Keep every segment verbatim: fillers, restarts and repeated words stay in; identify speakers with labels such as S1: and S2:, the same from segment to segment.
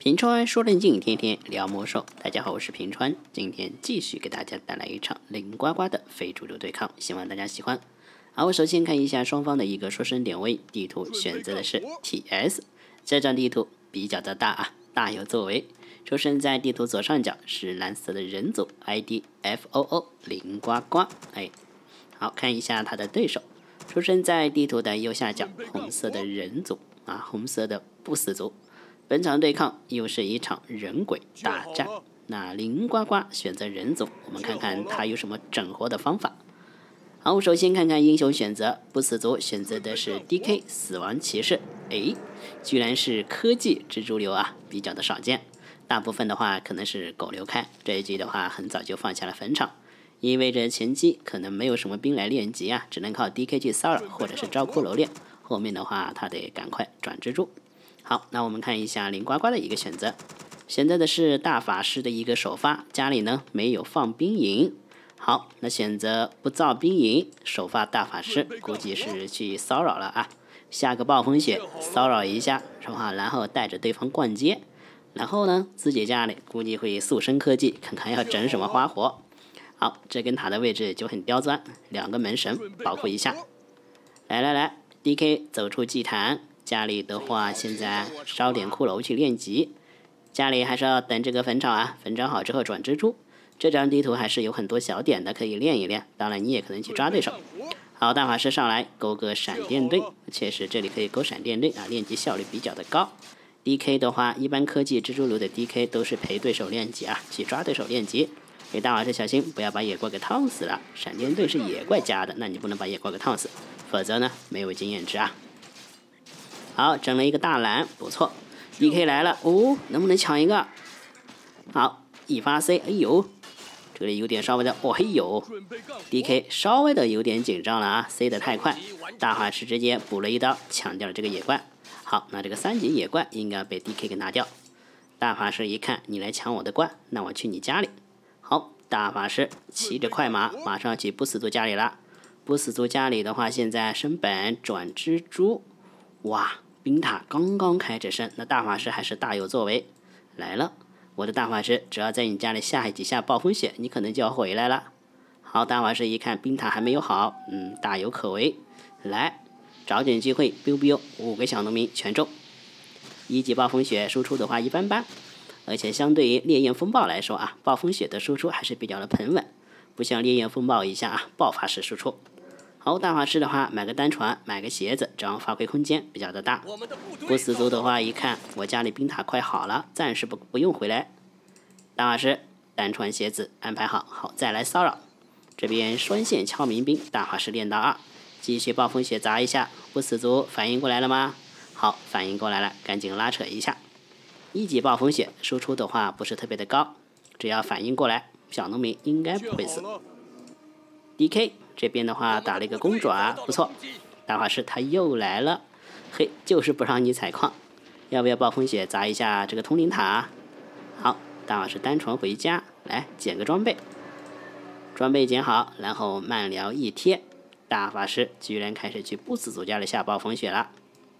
S1: 平川说任镜，天天聊魔兽。大家好，我是平川，今天继续给大家带来一场零呱呱的非主流对抗，希望大家喜欢。好，我首先看一下双方的一个说声点位，地图选择的是 T S， 这张地图比较的大啊，大有作为。出生在地图左上角是蓝色的人族 ，I D F O O 零呱呱。哎，好看一下他的对手，出生在地图的右下角，红色的人族啊，红色的不死族。本场对抗又是一场人鬼大战，那零呱呱选择人族，我们看看他有什么整活的方法。好，首先看看英雄选择，不死族选择的是 D K 死亡骑士，诶，居然是科技蜘蛛流啊，比较的少见。大部分的话可能是狗流开，这一局的话很早就放下了坟场，意味着前期可能没有什么兵来练级啊，只能靠 D K 去骚扰或者是招骷髅练，后面的话他得赶快转蜘蛛。好，那我们看一下零呱呱的一个选择，选择的是大法师的一个首发，家里呢没有放兵营。好，那选择不造兵营，首发大法师，估计是去骚扰了啊，下个暴风雪骚扰一下是吧？然后带着对方逛街，然后呢自己家里估计会速升科技，看看要整什么花活。好，这根塔的位置就很刁钻，两个门神保护一下。来来来 ，D K 走出祭坛。家里的话，现在烧点骷髅去练级。家里还是要等这个坟场啊，坟场好之后转蜘蛛。这张地图还是有很多小点的，可以练一练。当然，你也可能去抓对手。好，大法师上来勾个闪电队，确实这里可以勾闪电队啊，练级效率比较的高。D K 的话，一般科技蜘蛛流的 D K 都是陪对手练级啊，去抓对手练级。给大法师小心，不要把野怪给烫死了。闪电队是野怪加的，那你不能把野怪给烫死，否则呢没有经验值啊。好，整了一个大蓝，不错。D K 来了，哦，能不能抢一个？好，一发 C， 哎呦，这里有点稍微的，哦嘿呦 ，D K 稍微的有点紧张了啊 ，C 的太快，大法师直接补了一刀，抢掉了这个野怪。好，那这个三级野怪应该被 D K 给拿掉。大法师一看，你来抢我的怪，那我去你家里。好，大法师骑着快马，马上去不死族家里了。不死族家里的话，现在升本转蜘蛛。哇，冰塔刚刚开着升，那大法师还是大有作为。来了，我的大法师只要在你家里下几下暴风雪，你可能就要回来了。好，大法师一看冰塔还没有好，嗯，大有可为。来，找点机会 biu biu 五个小农民全中。一级暴风雪输出的话一般般，而且相对于烈焰风暴来说啊，暴风雪的输出还是比较的平稳，不像烈焰风暴一下啊爆发式输出。好，大法师的话买个单船，买个鞋子，这样发挥空间比较的大。不死族的话一看我家里冰塔快好了，暂时不不用回来。大法师单船鞋子安排好，好再来骚扰。这边双线敲民兵，大法师练到二，继续暴风雪砸一下。不死族反应过来了吗？好，反应过来了，赶紧拉扯一下。一级暴风雪输出的话不是特别的高，只要反应过来，小农民应该不会死。D K 这边的话打了一个公爪，不错。大法师他又来了，嘿，就是不让你采矿。要不要暴风雪砸一下这个通灵塔？好，大法师单传回家，来捡个装备，装备捡好，然后慢疗一贴。大法师居然开始去不死族家里下暴风雪了。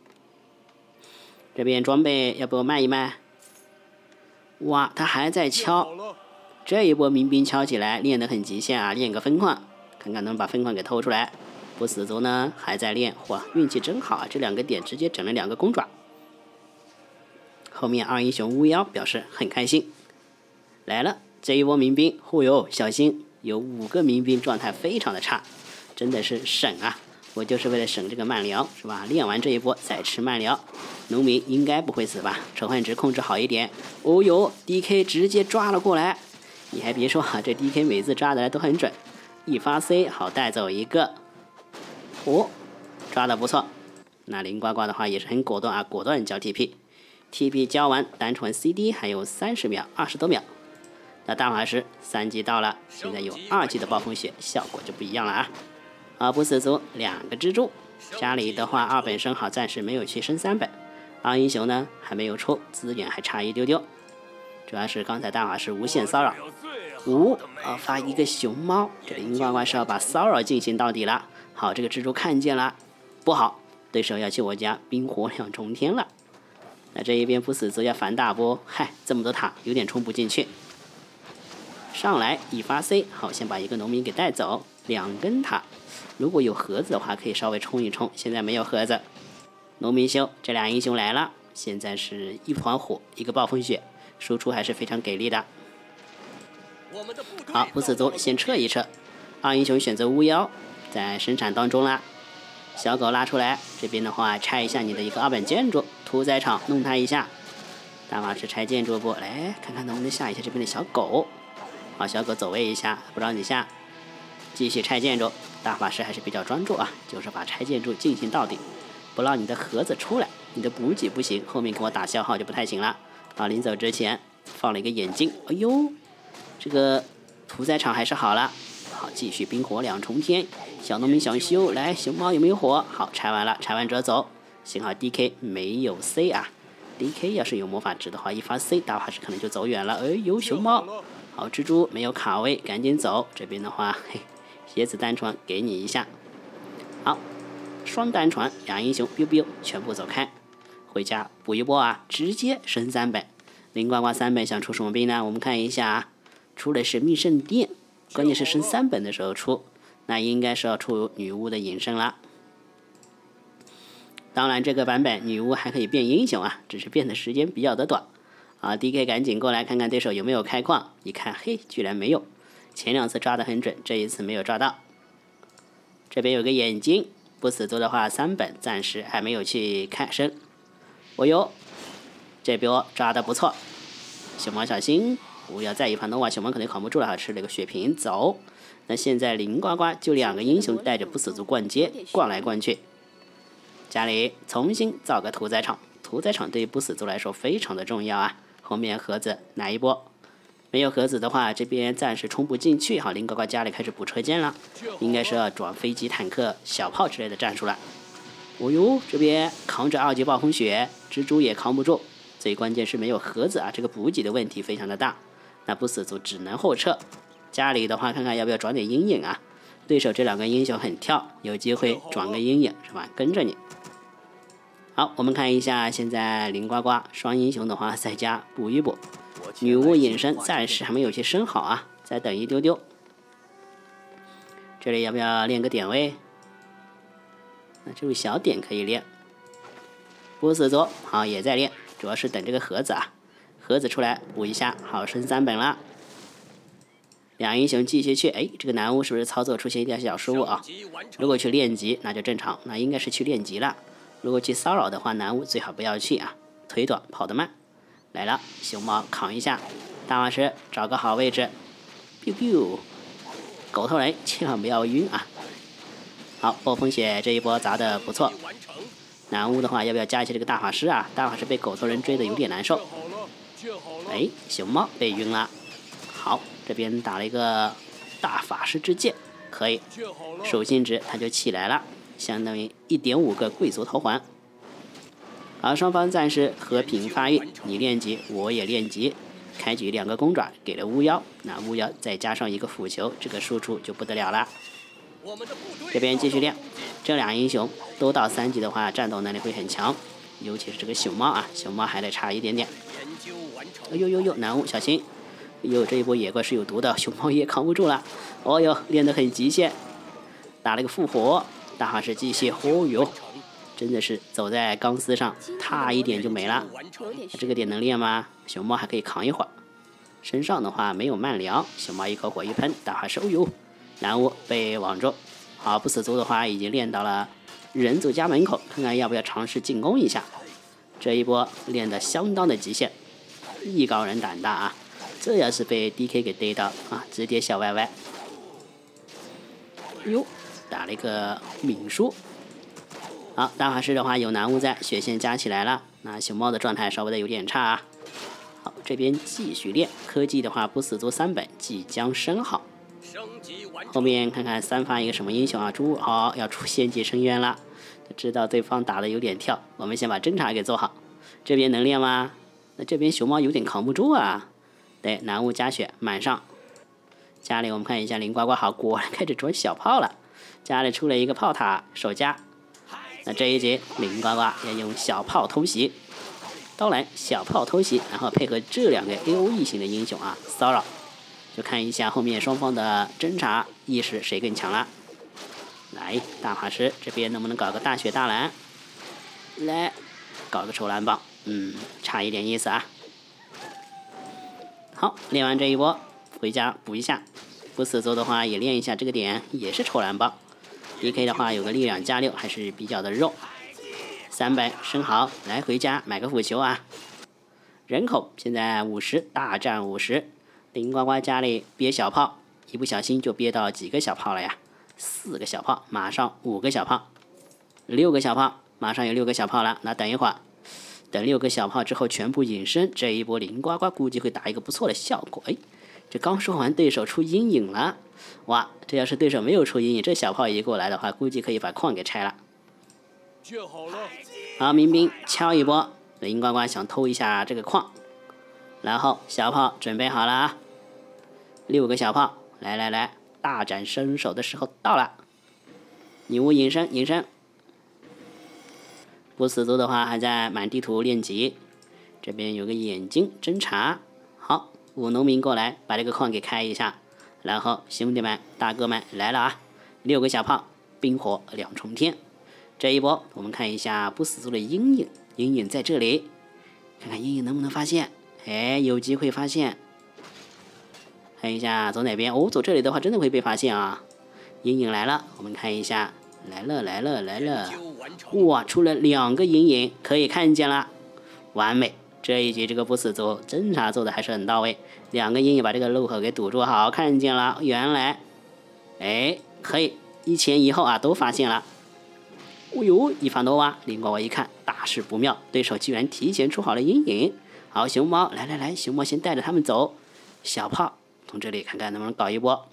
S1: 这边装备要不要卖一卖？哇，他还在敲，这一波民兵敲起来练得很极限啊，练个分矿。看看能把分矿给偷出来。不死族呢还在练，哇，运气真好啊！这两个点直接整了两个公爪。后面二英雄巫妖表示很开心。来了，这一波民兵，忽悠，小心，有五个民兵状态非常的差，真的是省啊！我就是为了省这个慢疗，是吧？练完这一波再吃慢疗。农民应该不会死吧？仇恨值控制好一点。哦呦 ，D K 直接抓了过来。你还别说啊，这 D K 每次抓的来都很准。一发 C 好带走一个，哦，抓的不错。那零呱呱的话也是很果断啊，果断交 T P，T P 交完单纯 C D 还有三十秒，二十多秒。那大法师三级到了，现在有二级的暴风雪，效果就不一样了啊。啊，不死族两个蜘蛛，家里的话二本升好，暂时没有去升三本。二英雄呢还没有出，资源还差一丢丢，主要是刚才大法师无限骚扰。五、啊，发一个熊猫，这零呱呱是要把骚扰进行到底了。好，这个蜘蛛看见了，不好，对手要去我家冰火两重天了。 那这一边不死族要反打不？嗨，这么多塔有点冲不进去。上来一发 C， 好，先把一个农民给带走。两根塔，如果有盒子的话，可以稍微冲一冲。现在没有盒子，农民修，这俩英雄来了。现在是一团火，一个暴风雪，输出还是非常给力的。好，不死族先撤一撤。二英雄选择巫妖，在生产当中啦。小狗拉出来，这边的话拆一下你的一个二本建筑，屠宰场弄它一下。大法师拆建筑不？来看看能不能下一下这边的小狗。好，小狗走位一下，不让你下。继续拆建筑，大法师还是比较专注啊，就是把拆建筑进行到底，不让你的盒子出来，你的补给不行，后面给我打消耗就不太行了。啊，临走之前放了一个眼睛，哎呦，这个屠宰场还是好了。好，继续冰火两重天，小农民想修，来，熊猫有没有火？好，拆完了，拆完折走。幸好 D K 没有 C 啊 ，D K 要是有魔法值的话，一发 C 大法师可能就走远了。哎呦，熊猫，好，蜘蛛没有卡位，赶紧走。这边的话，嘿。蝎子单传给你一下，好，双单传，两英雄 biu biu 全部走开，回家补一波啊，直接升三本。林呱呱三本想出什么兵呢？我们看一下啊，出的是密圣殿，关键是升三本的时候出，那应该是要出女巫的隐身啦。当然这个版本女巫还可以变英雄啊，只是变的时间比较的短。啊 ，D K 赶紧过来看看对手有没有开矿，一看，嘿，居然没有。前两次抓得很准，这一次没有抓到。这边有个眼睛，不死族的话，三本暂时还没有去开升。哦呦，这波抓得不错，熊猫小心，不要再一盘的话，熊猫可能扛不住了，吃了个血瓶走。那现在林呱呱就两个英雄带着不死族逛街，逛来逛去。家里重新造个屠宰场，屠宰场对于不死族来说非常的重要啊。后面盒子来一波。没有盒子的话，这边暂时冲不进去。好，林呱呱家里开始补车间了，应该是要转飞机、坦克、小炮之类的战术了。哦呦，这边扛着二级暴风雪，蜘蛛也扛不住。最关键是没有盒子啊，这个补给的问题非常的大。那不死族只能后撤。家里的话，看看要不要转点阴影啊？对手这两个英雄很跳，有机会转个阴影是吧？跟着你。好，我们看一下现在林呱呱双英雄的话，在家补一补。女巫隐身暂时还没有去升好啊，再等一丢丢。这里要不要练个点位？那这个小点可以练。不死族好也在练，主要是等这个盒子啊，盒子出来补一下，好升三本了。两英雄继续去，哎，这个男巫是不是操作出现一点小失误啊？如果去练级那就正常，那应该是去练级了。如果去骚扰的话，男巫最好不要去啊，腿短跑得慢。来了，熊猫扛一下，大法师找个好位置 ，biu biu， 狗头人千万不要晕啊！好，暴风雪这一波砸的不错。男巫的话要不要加一下这个大法师啊？大法师被狗头人追的有点难受。哎，熊猫被晕了。好，这边打了一个大法师之剑，可以，属性值它就起来了，相当于 一点五 个贵族头环。好，双方暂时和平发育，你练级，我也练级，开局两个公爪给了巫妖，那巫妖再加上一个斧球，这个输出就不得了了。这边继续练，这俩英雄都到三级的话，战斗能力会很强，尤其是这个熊猫啊，熊猫还得差一点点。哎呦呦呦，男巫小心！哎呦，这一波野怪是有毒的，熊猫也扛不住了。哦呦，练得很极限，打了个复活，大法师继续，哦呦。真的是走在钢丝上，差一点就没了。这个点能练吗？熊猫还可以扛一会儿。身上的话没有慢疗，熊猫一口火一喷，大法师哦呦，男巫被网住。好，不死族的话已经练到了人族家门口，看看要不要尝试进攻一下。这一波练得相当的极限，艺高人胆大啊！这要是被 D K 给逮到啊，直接小歪歪。哟，打了一个敏书。好，大法师的话有男巫在，血线加起来了。那熊猫的状态稍微的有点差啊。好，这边继续练科技的话，不死族三本即将升好。后面看看三发一个什么英雄啊？猪好要出献祭深渊了，知道对方打的有点跳，我们先把侦查给做好。这边能练吗？那这边熊猫有点扛不住啊。对，男巫加血满上。家里我们看一下林呱呱，好，果然开始转小炮了。家里出了一个炮塔守家。那这一局林呱呱要用小炮偷袭， 刀蓝小炮偷袭，然后配合这两个 A O E 型的英雄啊骚扰，就看一下后面双方的侦查意识谁更强了。来，大法师这边能不能搞个大血大蓝？来，搞个抽蓝棒，嗯，差一点意思啊。好，练完这一波，回家补一下。不死族的话也练一下这个点，也是抽蓝棒。D K 的话有个力量加六，还是比较的肉。三百升好，来回家买个辅球啊。人口现在五十，大战五十。林呱呱家里憋小炮，一不小心就憋到几个小炮了呀？四个小炮，马上五个小炮，六个小炮，马上有六个小炮了。那等一会儿，等六个小炮之后全部隐身，这一波林呱呱估计会打一个不错的效果。哎，这刚说完对手出阴影了，哇，这要是对手没有出阴影，这小炮一过来的话，估计可以把矿给拆了。
S2: 建好了。
S1: 好，民兵敲一波，林呱呱想偷一下这个矿，然后小炮准备好了啊，六个小炮，来来来，大展身手的时候到了。女巫隐身，隐身。不死族的话还在满地图练级，这边有个眼睛侦查。好，五农民过来把这个矿给开一下，然后兄弟们大哥们来了啊，六个小炮，冰火两重天。这一波我们看一下不死族的阴影，阴影在这里，看看阴影能不能发现。哎，有机会发现。看一下走哪边？哦，走这里的话真的会被发现啊！阴影来了，我们看一下，来了来了来了！哇，出了两个阴影，可以看见了，完美！这一局这个不死族侦查做的还是很到位，两个阴影把这个路口给堵住，好，看见了，原来，哎，可以一前一后啊都发现了。哦呦，一发诺瓦，林呱呱一看大事不妙，对手居然提前出好了阴影。好，熊猫，来来来，熊猫先带着他们走。小炮从这里看看能不能搞一波。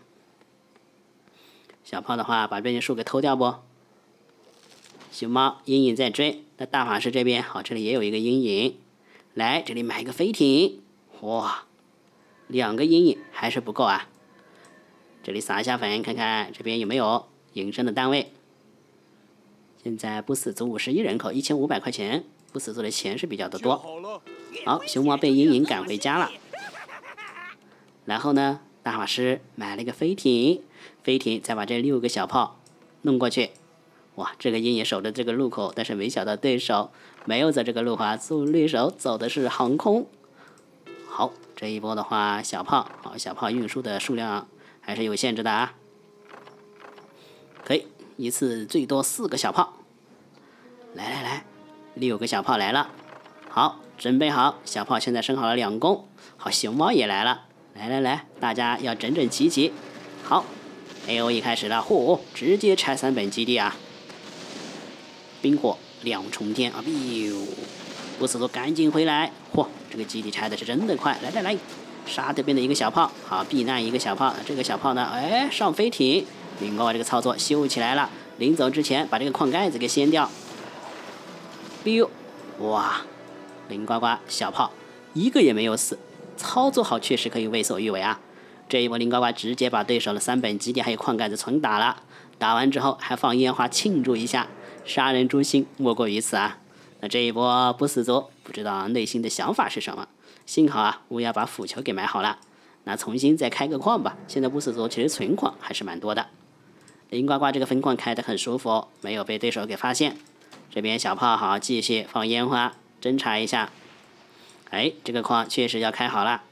S1: 小炮的话，把这边树给偷掉不？熊猫阴影在追，那大法师这边好，这里也有一个阴影。来，这里买一个飞艇，哇，两个阴影还是不够啊。这里撒一下粉，看看这边有没有隐身的单位。现在不死族五十一人口，一千五百块钱，不死族的钱是比较的多。好，熊猫被阴影赶回家了。然后呢，大法师买了一个飞艇，飞艇再把这六个小炮弄过去。哇，这个阴影守着这个路口，但是没想到对手没有走这个路滑，对手走的是航空。好，这一波的话，小炮，好，小炮运输的数量还是有限制的啊。可以，一次最多四个小炮。来来来，六个小炮来了。好，准备好，小炮现在升好了两攻。好，熊猫也来了。来来来，大家要整整齐齐。好 ，A O E 开始了，嚯，直接拆三本基地啊！冰火两重天啊！biu，不死族赶紧回来！嚯，这个基地拆的是真的快！来来来，杀这边的一个小炮，好，避难一个小炮。这个小炮呢，哎，上飞艇，林呱呱这个操作修起来了。临走之前把这个矿盖子给掀掉。biu，哇，林呱呱小炮一个也没有死。操作好确实可以为所欲为啊！这一波林呱呱直接把对手的三本基地还有矿盖子全打了，打完之后还放烟花庆祝一下，杀人诛心莫过于此啊！那这一波不死族不知道内心的想法是什么，幸好啊乌鸦把辅球给买好了，那重新再开个矿吧。现在不死族其实存矿还是蛮多的，林呱呱这个分矿开得很舒服，没有被对手给发现。这边小炮好，继续放烟花侦查一下。哎，这个矿确实要开好了。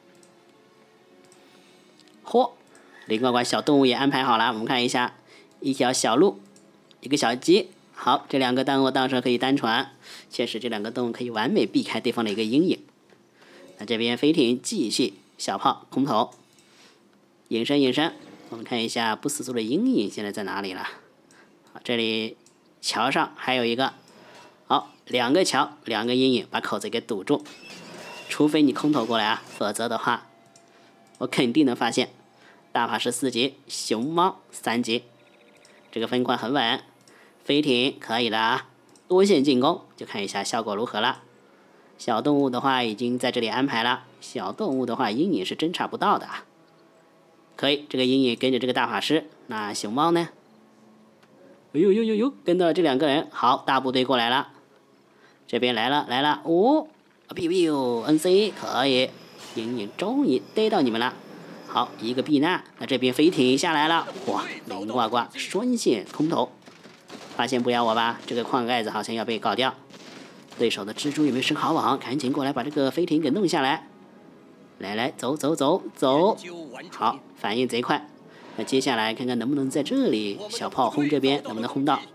S1: 嚯，林呱呱小动物也安排好了，我们看一下，一条小鹿，一个小鸡。好，这两个动物到时候可以单传，确实这两个动物可以完美避开对方的一个阴影。那这边飞艇继续，小炮空投，隐身隐身。我们看一下不死族的阴影现在在哪里了？好，这里桥上还有一个。好，两个桥，两个阴影，把口子给堵住。除非你空投过来啊，否则的话，我肯定能发现。大法师四级，熊猫三级，这个分矿很稳。飞艇可以的啊，多线进攻，就看一下效果如何了。小动物的话已经在这里安排了，小动物的话阴影是侦查不到的啊。可以，这个阴影跟着这个大法师，那熊猫呢？哎呦呦呦呦，跟到了这两个人，好，大部队过来了。 这边来了来了，哦 ，biu biu N C 可以，隐隐终于逮到你们了。好，一个避难，那这边飞艇下来了，哇，灵呱呱双线空投，发现不了我吧？这个矿盖子好像要被搞掉。对手的蜘蛛有没有生蚝网？赶紧过来把这个飞艇给弄下来。来来，走走走走，好，反应贼快。那接下来看看能不能在这里小炮轰这边能不能轰到。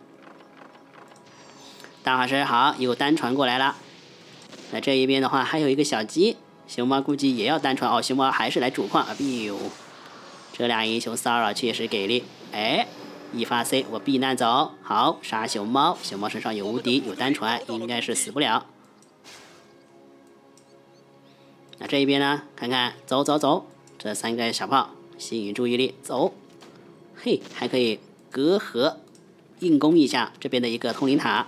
S1: 大法师好，有单传过来了。那这一边的话还有一个小鸡。熊猫估计也要单传哦，熊猫还是来主矿啊！哎呦，这俩英雄骚扰确实给力。哎，一发 C， 我避难走，好杀熊猫。熊猫身上有无敌，有单传，应该是死不了。那这一边呢？看看，走走走，这三个小炮吸引注意力，走。嘿，还可以隔河硬攻一下这边的一个通灵塔。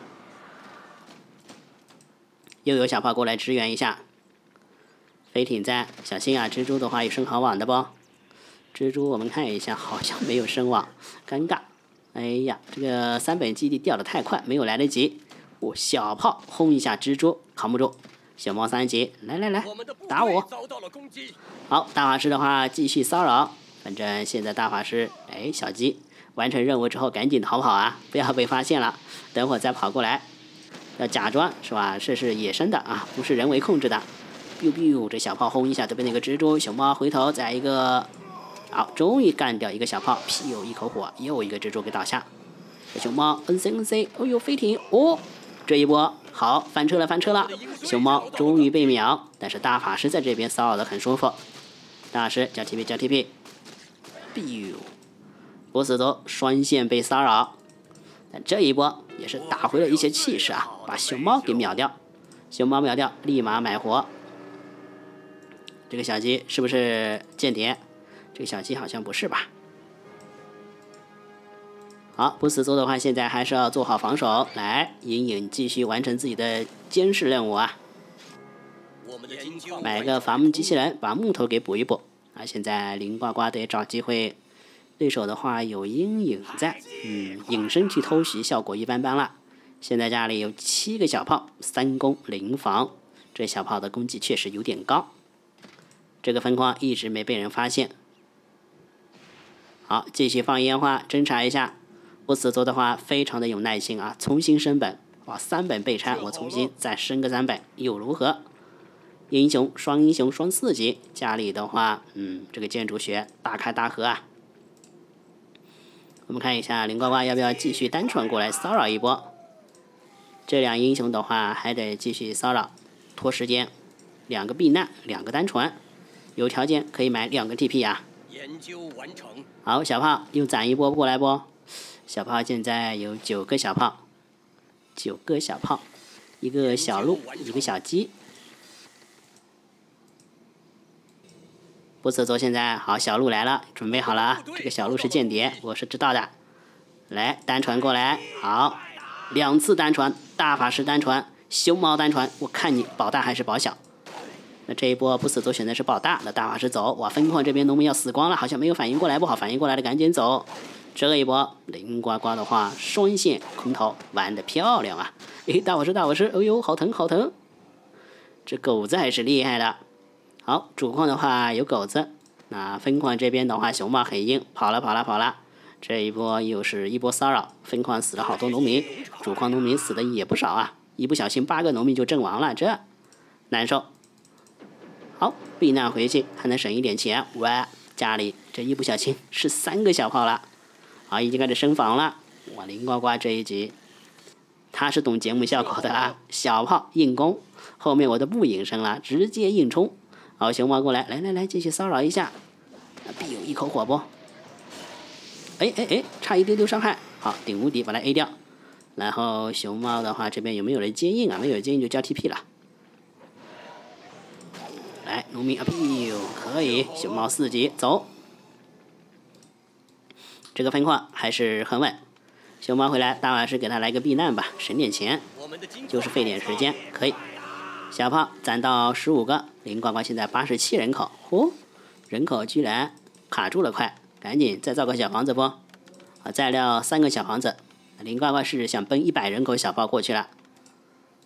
S1: 又有小炮过来支援一下。飞艇在，小心啊！蜘蛛的话有生蚝网的不？蜘蛛我们看一下，好像没有生网，尴尬。哎呀，这个三本基地掉的太快，没有来得及。我、哦、小炮轰一下蜘蛛，扛不住。小猫三级，来来来，打我！好，大法师的话继续骚扰。反正现在大法师，哎，小鸡完成任务之后赶紧逃跑啊，不要被发现了。等会儿再跑过来，要假装是吧？这是野生的啊，不是人为控制的。biu biu， 这小炮轰一下，这边那个蜘蛛，熊猫回头再一个，好，终于干掉一个小炮，屁有一口火，又一个蜘蛛给倒下。熊猫 N C N C， 哦呦飞艇，哦，这一波好翻车了翻车了，熊猫终于被秒，但是大法师在这边骚扰的很舒服。大法师叫 T P 叫 T P，biu， 不死族双线被骚扰，但这一波也是打回了一些气势啊，把熊猫给秒掉，熊猫秒掉，立马买活。这个小鸡是不是间谍？这个小鸡好像不是吧？好，不死族的话，现在还是要做好防守，来，隐隐继续完成自己的监视任务啊！买个伐木机器人，把木头给补一补啊！现在灵呱呱得找机会，对手的话有阴影在，嗯，隐身去偷袭效果一般般了。现在家里有七个小炮，三攻零防，这小炮的攻击确实有点高。这个分矿一直没被人发现。好，继续放烟花侦查一下。不死族的话非常的有耐心啊，重新升本，哇，三本被拆，我重新再升个三本又如何？英雄双英雄双四级，家里的话，嗯，这个建筑学大开大合啊。我们看一下灵呱呱要不要继续单传过来骚扰一波？这两英雄的话还得继续骚扰，拖时间。两个避难，两个单传。有条件可以买两个 T P 啊！研究完成。好，小炮又攒一波过来不？小炮现在有九个小炮，九个小炮，一个小鹿，一个小鸡。不死族现在好，小鹿来了，准备好了啊！这个小鹿是间谍，我是知道的。来，单传过来，好，两次单传，大法师单传，熊猫单传，我看你保大还是保小？那这一波不死族选的是保大，那大法师走，哇，分矿这边农民要死光了，好像没有反应过来，不好，反应过来的赶紧走。这一波灵呱呱的话，双线空投玩得漂亮啊！诶，大法师大法师，哎呦，好疼好疼！这狗子还是厉害的。好，主矿的话有狗子，那分矿这边的话熊猫很硬，跑了跑了跑了。这一波又是一波骚扰，分矿死了好多农民，主矿农民死的也不少啊，一不小心八个农民就阵亡了，这难受。好，避难回去还能省一点钱。哇，家里这一不小心是三个小炮了，好，已经开始升防了。哇，灵呱呱这一集他是懂节目效果的啊，小炮硬攻，后面我都不隐身了，直接硬冲。好，熊猫过来，来来来，继续骚扰一下，必有一口火不？哎哎哎，差一丢丢伤害，好，顶无敌把它 A 掉。然后熊猫的话，这边有没有人接应啊？没有接应就交 T P 了。来，农民啊，屁哟，可以，熊猫四级走。这个分矿还是很稳。熊猫回来，大法师给他来个避难吧，省点钱，就是费点时间，可以。小炮攒到十五个，灵呱呱现在八十七人口，嚯、哦，人口居然卡住了，快，赶紧再造个小房子不？啊，再撂三个小房子。灵呱呱是想奔一百人口小炮过去了。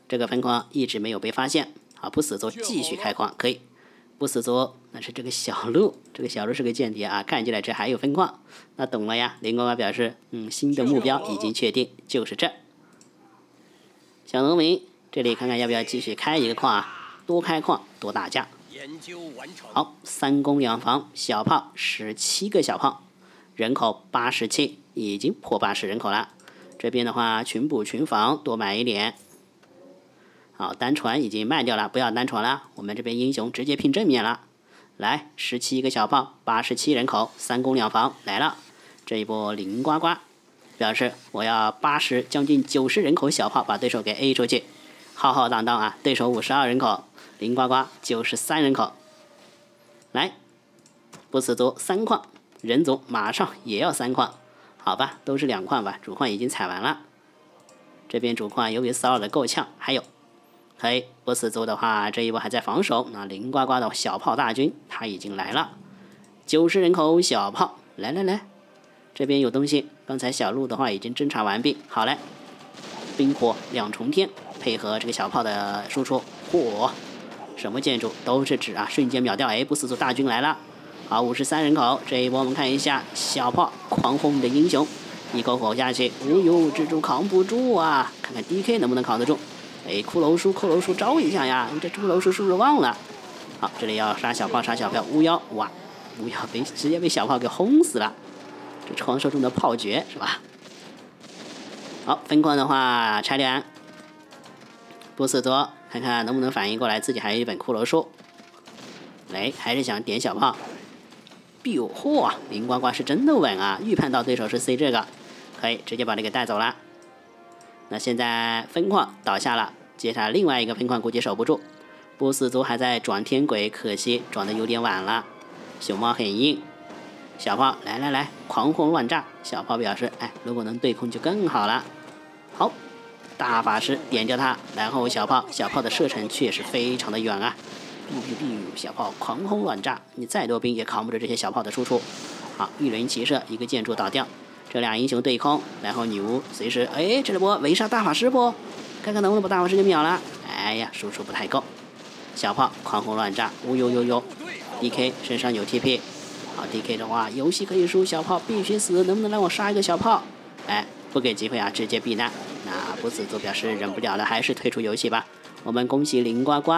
S1: 这个分矿一直没有被发现。好，不死族继续开矿，可以。不死族，那是这个小鹿，这个小鹿是个间谍啊，看起来这还有分矿，那懂了呀。林呱呱表示，嗯，新的目标已经确定，就是这。小农民，这里看看要不要继续开一个矿啊？多开矿多打架。
S2: 研究完成。
S1: 好，三攻两防，小炮十七个小炮，人口八十七，已经破八十人口了。这边的话，群补群防，多买一点。好，单传已经卖掉了，不要单传了。我们这边英雄直接拼正面了。来，十七个小炮，八十七人口，三攻两防来了。这一波林呱呱表示我要八十将近九十人口小炮把对手给 A 出去，浩浩荡荡啊！对手五十二人口，林呱呱九十三人口。来，不死族三矿，人族马上也要三矿，好吧，都是两矿吧。主矿已经采完了，这边主矿由于骚扰的够呛，还有。可以，不死族的话，这一波还在防守。那林呱呱的小炮大军他已经来了，九十人口小炮，来来来，这边有东西。刚才小鹿的话已经侦查完毕，好嘞，冰火两重天，配合这个小炮的输出，嚯，什么建筑都是纸啊，瞬间秒掉。哎，不死族大军来了，好，五十三人口。这一波我们看一下小炮狂轰你的英雄，一口火下去，哦呦，蜘蛛扛不住啊，看看 D K 能不能扛得住。哎，骷髅叔，骷髅叔招一下呀！你这骷髅叔是不是忘了？好，这里要杀小炮，杀小炮，巫妖，哇，巫妖被直接被小炮给轰死了，这传说中的炮诀是吧？好，分矿的话拆两，不死族看看能不能反应过来，自己还有一本骷髅书。来，还是想点小炮。biu，嚯，林呱呱是真的稳啊！预判到对手是 C 这个，可以直接把这个带走了。那现在分矿倒下了，接下来另外一个分矿估计守不住，不死族还在转天轨，可惜转的有点晚了。熊猫很硬，小炮来来来，狂轰乱炸。小炮表示，哎，如果能对空就更好了。好，大法师点掉它，然后小炮，小炮的射程确实非常的远啊。biu biu biu，小炮狂轰乱炸，你再多兵也扛不住这些小炮的输出。好，一轮齐射，一个建筑倒掉。这俩英雄对空，然后女巫随时，哎，这波围杀大法师不？看看能不能把大法师给秒了。哎呀，输出不太够。小炮狂轰乱炸，呜呦呦呦 ！D K 身上有 T P， 好 D K 的话，游戏可以输，小炮必须死，能不能让我杀一个小炮？哎，不给机会啊，直接避难。那不死族表示忍不了了，还是退出游戏吧。我们恭喜林呱呱。